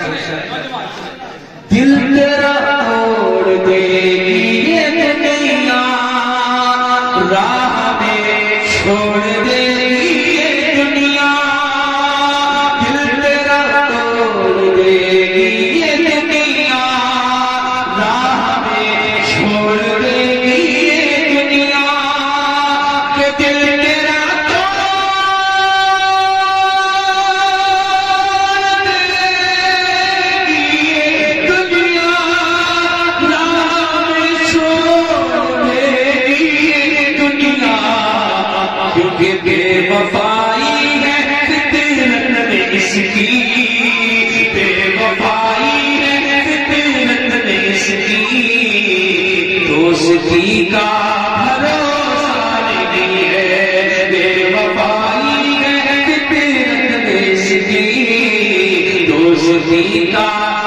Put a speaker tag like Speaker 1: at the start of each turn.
Speaker 1: दिल तेरा तोड़ देगी ये दुनिया, राह में छोड़ देगी ये दुनिया। दिल तेरा तोड़ देगी ये दुनिया, राह में छोड़ देगी ये दुनिया। के दिल तेरा बेवफाई है फितरत में इसकी, बेवफाई है फितरत में इसकी। दोस्ती का भरोसा नहीं है, बेवफाई है फितरत में इसकी। दोस्ती का